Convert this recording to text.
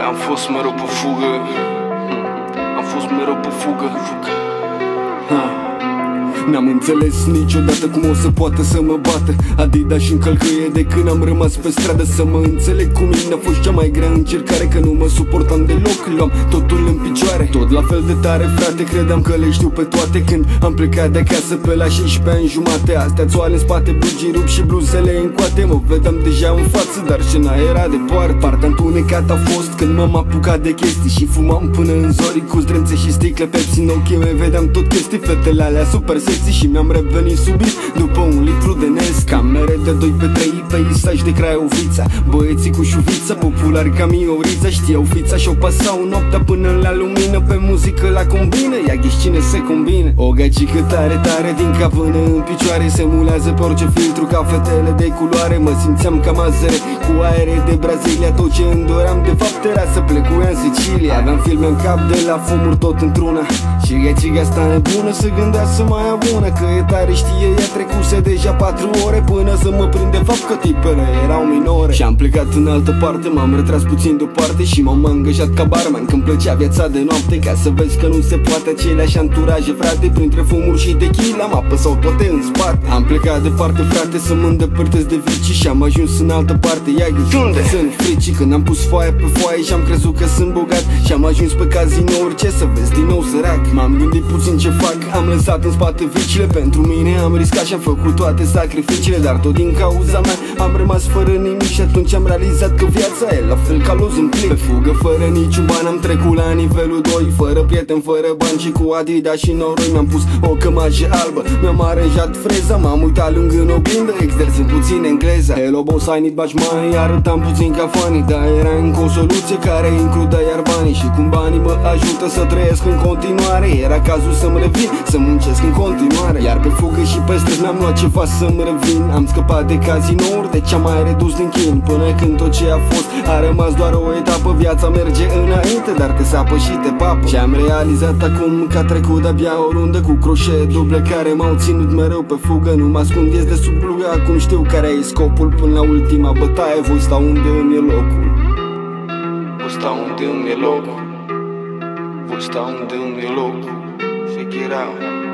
Am fost mereu pe fugă. Am fost mereu pe fugă. N-am înțeles niciodată cum o să poată să mă bată Adidas și încălcăie de când am rămas pe stradă. Să mă înțeleg cu mine a fost cea mai grea încercare, că nu mă suportam deloc, luam totul în picioare. Tot la fel de tare, frate, credeam că le știu pe toate. Când am plecat de acasă pe la 16 ani jumate, astea țoale în spate, blugii rup și bluzele în coate. Mă vedeam deja în față, dar scena era departe. Partea întunecat a fost când m-am apucat de chestii și fumam până în zori cu zdrențe și sticle Pepsi. În ochii mei vedeam tot chestii, fetele alea super sexy și mi-am revenit subit după un litru de Nes. Camere de 2x3, peisaj de Craiovița, băieții cu șuvița, populari ca Miorița. Știau fița și-o pasau noaptea până la lumină, pe muzică la combină, ia ghiși cine se combine. O gagică tare, tare din cap până în picioare, se mulează pe orice filtru ca fetele de culoare. Mă simțeam ca Mazăre cu aere de Brazilia, tot ce îmi doream de fapt era să plec cu ea în Sicilia. Aveam filme în cap de la fumuri tot într-una și gagica asta nebună se gândea să mai abună, că e tare, știe, ea trecuse deja 4 ore până să mă prind de fapt că tipele erau minore. Și am plecat în altă parte, m-am retras puțin deoparte și m-am angajat ca barman când plăcea viața de noapte. Ca să vezi că nu se poate aceleași anturaje, frate, printre fumuri și tequila m-a apăsat toate în spate. Am plecat departe, frate, să mă îndepărtez de vicii și am ajuns în altă parte. Ia ghici unde sunt fricii, când am pus foaia pe foaie și am crezut că sunt bogat și am ajuns pe cazinouri, ce să vezi, din nou sărac. M-am gândit puțin ce fac, am lăsat în spate vicile, pentru mine am riscat și am făcut toate sacrificiile, dar tot din cauza mea am rămas fără nimic și atunci am realizat că viața e la fel ca loz în plic. Pe fugă fără niciun ban am trecut la nivelul 2, fără prieten, fără bani și cu Adidas și noroi. Mi-am pus o cămașă albă, mi-am aranjat freza, m-am uitat lung în oglindă, exersând puțin engleza. Hello boss, I need much money, arătam puțin ca funny, dar era încă o soluție care includea iar banii. Și cum banii mă ajută să trăiesc în continuare, era cazul să-mi revin, să muncesc în continuare. Iar pe fugă și pe străzi mi-am luat ceva să-mi revin. Am scăpat de cazinouri, de cea mai redus din chin, până când tot ce a fost a rămas doar o etapă. Viața merge înainte, dar te sapă și te papă. Și am realizat acum că a trecut de-abia o rundă cu croșee duble care m-au ținut mereu pe fugă. Nu mă ascund, ies de sub plugă, acum știu care e scopul. Până la ultima bătaie voi sta unde îmi e locul. Voi sta unde îmi e locul. Voi sta unde îmi e locul. Figure out.